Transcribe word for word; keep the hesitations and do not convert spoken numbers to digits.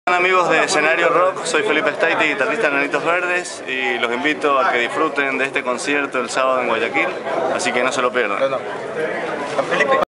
Hola amigos de Escenario Rock, soy Felipe Staiti, guitarrista de Enanitos Verdes, y los invito a que disfruten de este concierto el sábado en Guayaquil, así que no se lo pierdan.